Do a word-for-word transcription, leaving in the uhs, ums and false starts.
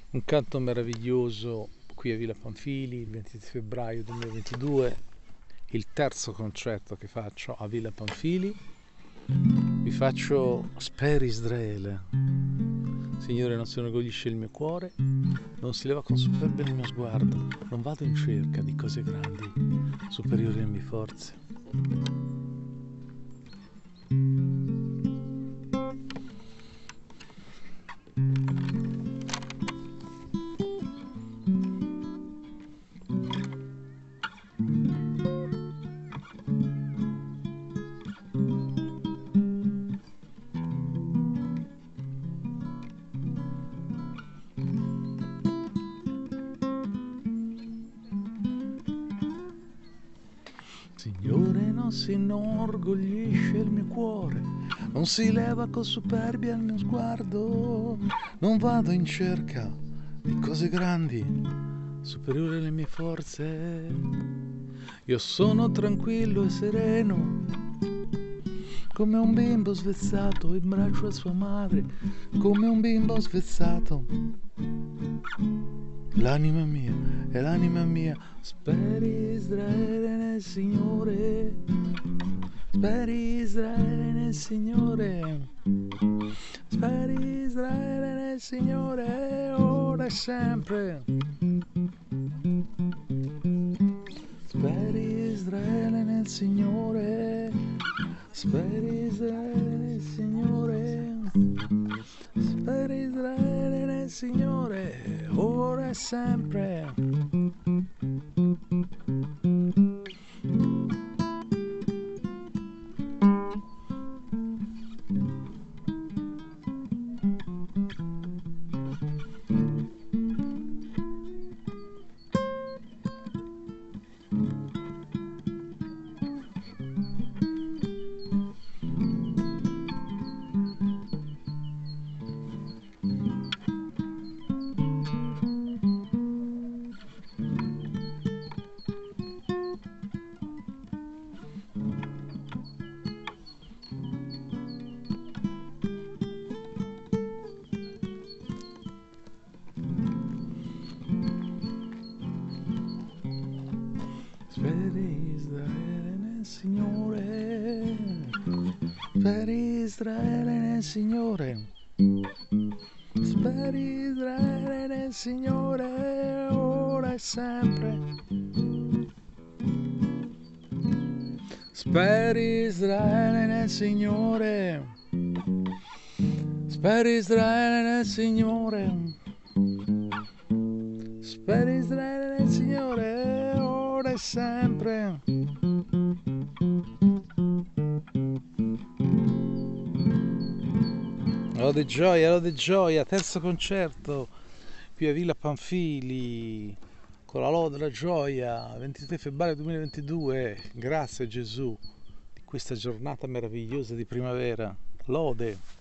Un canto meraviglioso qui a Villa Pamphili, il ventitré febbraio duemilaventidue, il terzo concerto che faccio a Villa Pamphili. Vi faccio Spera Israele. Signore, non si inorgoglisce il mio cuore, non si leva con superbia il mio sguardo, non vado in cerca di cose grandi, superiori alle mie forze. Signore, non si inorgoglisce il mio cuore, non si leva con superbia il mio sguardo, non vado in cerca di cose grandi, superiori alle mie forze. Io sono tranquillo e sereno, come un bimbo svezzato in braccio a sua madre, come un bimbo svezzato. L'anima mia è l'anima mia, speri Israele nel Signore, speri Israele nel Signore, speri Israele nel Signore, ora e sempre. Speri Israele nel Signore, speri Israele nel Signore, speri Israele nel Signore, ora e sempre. Speri Israele nel Signore, speri Israele nel Signore, speri Israele nel Signore, ora e sempre. Speri Israele nel Signore, speri Israele nel Signore, speri Israele nel Signore, ora e sempre. Lode gioia, lode gioia, terzo concerto qui a Villa Pamphili con la lode, la gioia, ventitré febbraio duemilaventidue. Grazie a Gesù di questa giornata meravigliosa di primavera. Lode.